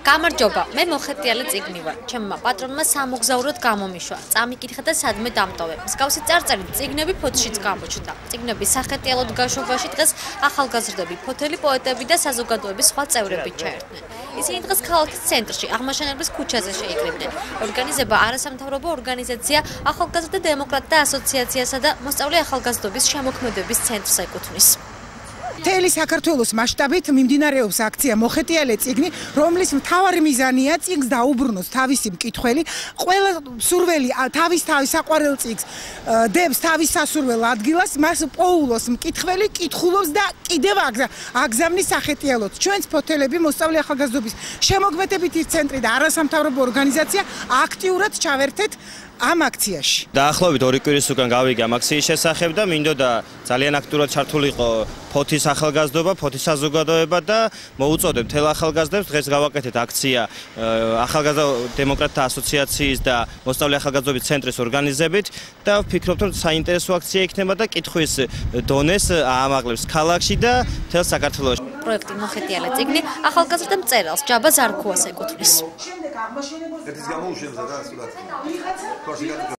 გამარჯობა, მე მოხეტიალე წიგნი ვარ. ჩემმა პატრონმა სამოგზაუროდ გამომიშვა. წამიკითხა და სადმე დამტოვე. მსგავსი წარწერით წიგნები ფოთშიც გამოჩნდა. წიგნების სახეტიალოდ გაშვებაში დღეს ახალგაზრდები, ფოთელი პოეტები და საზოგადოების სხვა წევრები ჩაერთნენ. ისინი დღეს ქალაქის ცენტრში, აღმაშენებლის ქუჩაზე შეიკრიბნენ. ორგანიზება არასამთავრობო ორგანიზაცია ახალგაზრდა დემოკრატთა ასოციაციასა და მოსწავლე ახალგაზრდობის შემოქმედების ცენტრს ეკუთვნის. მთელი საქართველოს მასშტაბით მიმდინარეობს აქცია მოხეტიალე წიგნი, რომლის მთავარი მიზანია წიგნს დაუბრუნოს თავისი მკითხველი, ყველა სურველი თავის საყვარელ წიგნს დებს თავის სასურველ ადგილას, მას პოულოს მკითხველი, კითხულობს და კიდევ აგზავნის სახეტიალოდ. ჩვენც ფოთელები მოსწავლე ახალგაზრდობის შემოქმედებითი ცენტრი და არასამთავრობო ორგანიზაცია აქტიურად ჩავერთეთ ამ აქციაში. დაახლოებით 2 კვირის უკან გავიგე ამ აქციის შესახებ და მინდოდა ძალიან აქტიურად ჩართულიყო ფოთის ახალგაზრდობა, ფოთის საზოგადოება და მოუწოდებ მთელ ახალგაზრდებს დღეს გავაკეთეთ აქცია ახალგაზრდა დემოკრატთა ასოციაციის და მოსწავლე ახალგაზრდობის ცენტრის ორგანიზებით და ვფიქრობთ, რომ საინტერესო აქცია იქნება და კითხვის დონეს აამაღლებს ქალაქში და მთელ საქართველოში. პროექტი მოხეტიალე წიგნი ახალგაზრდა მწერალს ჯაბა ზარქუას ეკუთვნის.